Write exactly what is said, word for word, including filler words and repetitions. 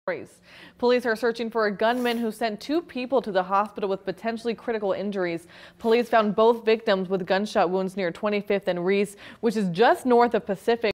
Police are searching for a gunman who sent two people to the hospital with potentially critical injuries. Police found both victims with gunshot wounds near twenty-fifth and Rees, which is just north of Pacific.